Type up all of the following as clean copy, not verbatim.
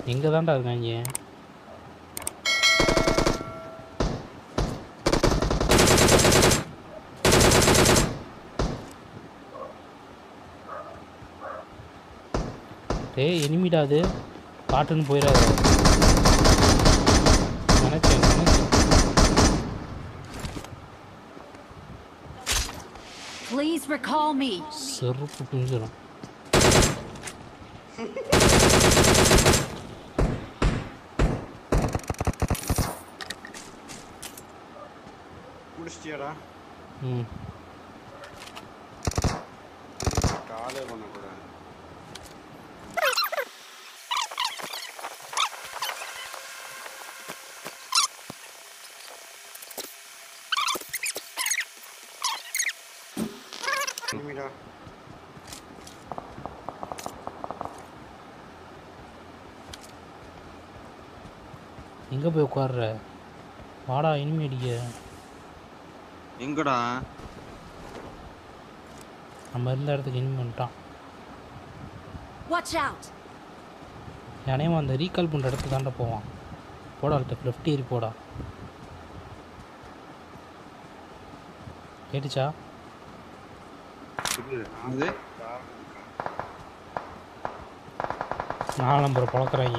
எங்கே தான்டா இருக்காங்க? டேய் எனிமிடா அது, காட்டுன்னு போயிடாது. நினச்சேன் Please recall me. செருப்பு பிஞ்சிடும். முடிச்சிட்டியாடா? காலே பண்ணக்கூடாது. எங்கே போய் உட்கார்ற? வாடா இனிமே அடிக்க. எங்கடா? நம்ம இருந்த இடத்துக்கு இனிமே வந்துட்டான். Watch out. யானையும் அந்த ரீகால் பண்ணுற இடத்துக்கு தாண்டா போவான். போடா லெஃப்ட் ஏறி போடா. கேட்டுச்சா? நாலு நம்பரை பழக்கிறாங்க.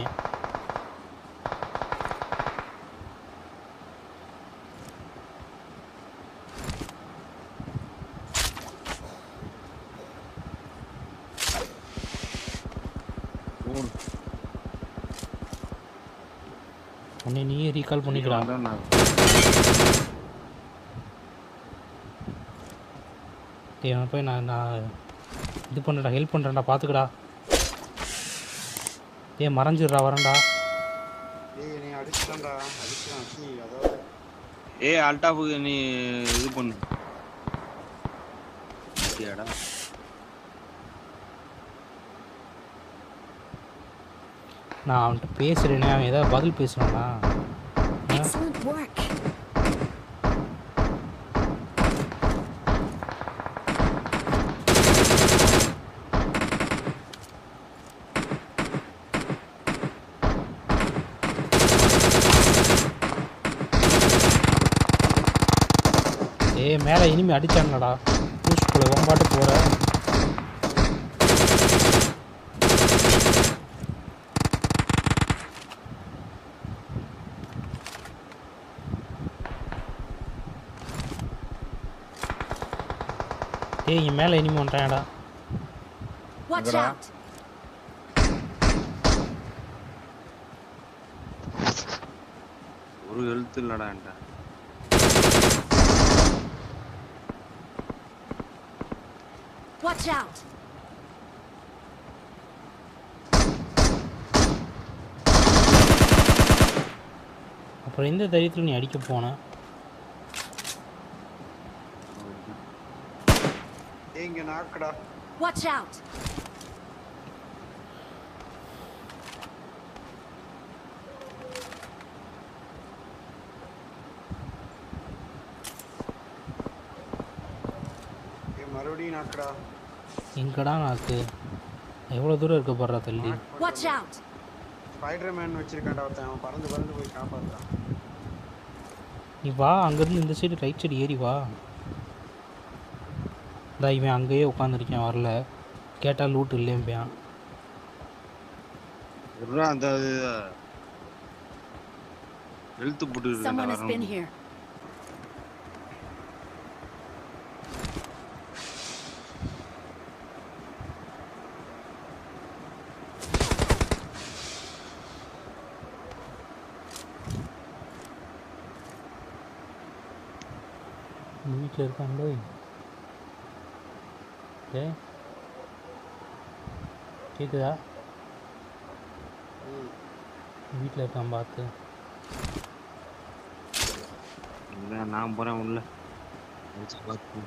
உன்னை நீயே ரீகால் பண்ணிக்கலாம். அவன் போய் நான் இது பண்ணுறா, ஹெல்ப் பண்ணுறேன்டா, பார்த்துக்கடா. மறைஞ்சிடுறா, வரேன்டா. அல்டாஃபுக்கு நீ இது பண்ணு. நான் அவன்கிட்ட பேசுகிறேனே, அவன் ஏதாவது பதில் பேசுவானா? மேலே இனிமே அடிச்சாங்கடா. பூஸ்குள்ள வம்பாட்டு போகிற. இங்கே மேலே இனிமே வந்துட்டான்டா. ஒரு எழுத்து இல்லடா என்கிட்ட. Watch out. அப்புறம் இந்த தைரியத்தில் நீ அடிக்க போன? எங்க நாக்கடா. Watch out. மறுபடியும் நாக்கடா. எங்கடா நாக்கு? எவ்வளோ தூரம் இருக்க போடுறா தள்ளி? Watch out. ஸ்பைடர்மேன் வச்சிருக்கான்டா ஒருத்தன், அவன் பறந்து பறந்து போய் காப்பாத்துறான். நீ வா, அங்கேருந்து இந்த சைடு ரைட் சைடு ஏறி வா. இவன் அங்கேயே உட்காந்துருக்கேன், வரல. கேட்டால் லூட் இல்லையம்பியான். அந்த எழுத்து போட்டு வீட்டில் இருக்காங்களே. கேக்குதா? வீட்டில் இருக்கான் பார்த்து. இல்லை நான் போகிறேன் உள்ள பார்த்து.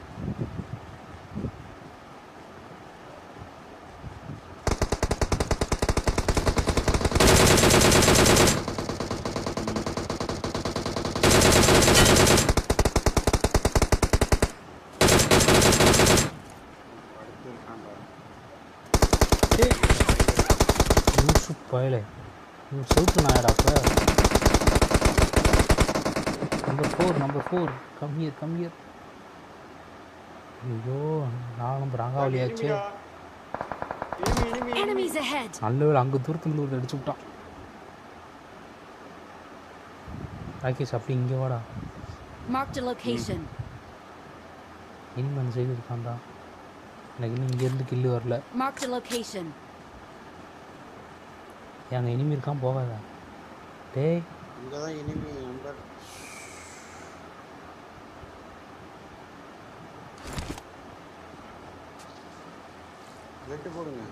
பயலே செவுட்டு நாயடா அப்போ. Number 4 come here. ஐயோ 4 நம்பர் அங்காவலியாச்சு. Enemies ahead. நல்ல வேலை அங்கே தூரத்துலேருந்து ஒரு அடிச்சு விட்டான். ராகேஷ் அப்படி இங்கே வாடா. Marked a location. இனிமே அந்த சைடு இருக்கான்டா. எனக்கு இன்னும் இங்கேருந்து கில்லு வரல. Marked a location. அங்கே இனிமே இருக்கான் போகாத. டேய் இங்கே தான் இனிமே நம்பர். வெட்டு போடுங்க.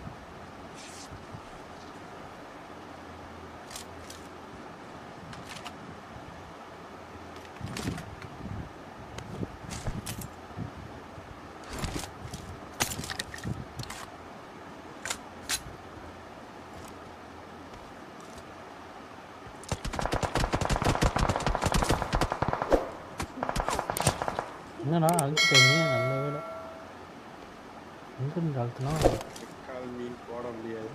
என்னடா அழுத்திட்டீங்க? நல்ல வேலை. எங்கே அழுத்தினா கால் மீன் போட முடியாது.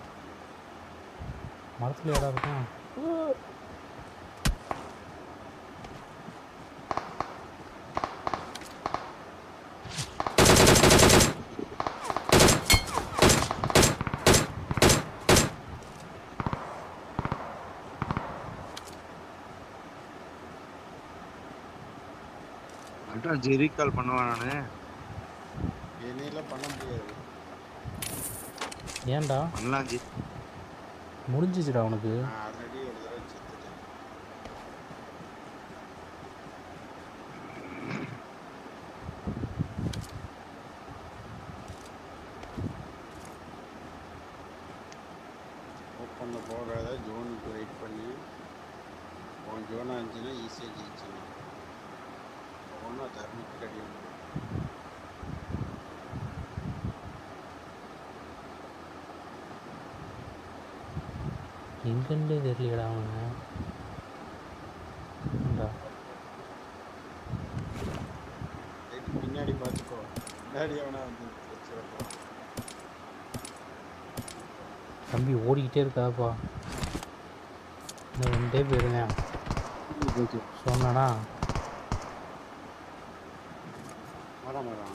மரத்தில் இடம் இருக்கும். அதான் ரீகால் பண்ணுவேன் நானு. என்னையெல்லாம் பண்ண முடியாது. ஏன்டா பண்ணலாம் ஜி. முடிஞ்சிச்சுடா உனக்கு. நான் ஆல்ரெடி ஒரு தடவை செத்துட்டேன். ஓப்பன்ல போகாத, ஜோனுக்கு வெயிட் பண்ணி உன் ஜோனாக இருந்துச்சுன்னா ஈஸியாக ஜெயிச்சிடலாம். ஒன்றா தர்மிக்கு கடி எங்கேருந்தே தெரியலடா அவனுங்க. பின்னாடி பார்த்துக்கோ. பின்னாடி அவனா வந்து வச்சிருப்பான். தம்பி ஓடிக்கிட்டே இருக்காப்பா. இன்னும் 2 பேருங்க சொன்னடா. மரம் மரம்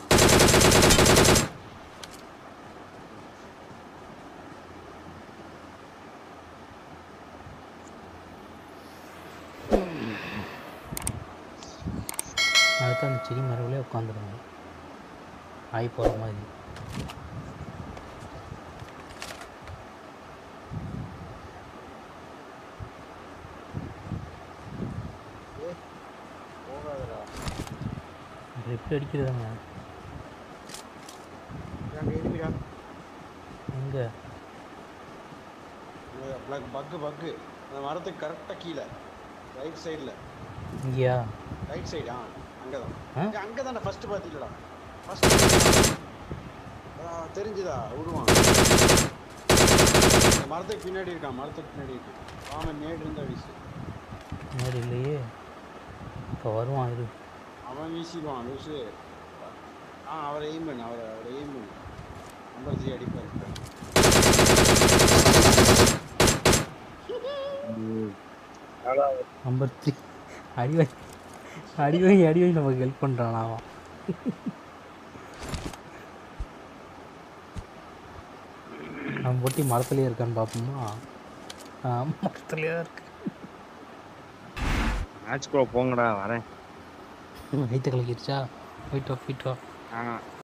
அதுக்கு அந்த செடி மரவுலேயே உட்காந்துருங்க ஆகி போகிற மாதிரி. போகாதடா. எப்படி அடிக்கிறதாங்க? அங்கே எனிமிடா. எங்கே? பக்கு அந்த மரத்துக்கு கரெக்டாக கீழே ரைட் சைடில். இங்கேயா? Right side. அங்கே தான். ஆ அங்கே தானே ஃபஸ்ட்டு பார்த்தீங்களா? ஃபஸ்ட்டு தெரிஞ்சுதா? விடுவான். மரத்துக்கு பின்னாடி இருக்கான். அவன் நேடு இருந்தா வீசு. நேடு இல்லையே. இப்போ வருவான் இது. அவன் வீசிடுவான் லூசு. அவரை எய்ம் பண்ணு. அவரை எய்ம் பண்ணு. நம்பர் 3 அடிப்பார். நம்பர் 3 அடிவாய் நமக்கு ஹெல்ப் பண்ணுறான் அவன். அவன் பொட்டி மரத்துலேயே இருக்கான்னு பார்ப்போமா? மரத்துலேயே இருக்கு. மேட்ச் கூட போங்கடா வரேன். வயிற்று கலக்கிடுச்சா? போயிட்டு வா.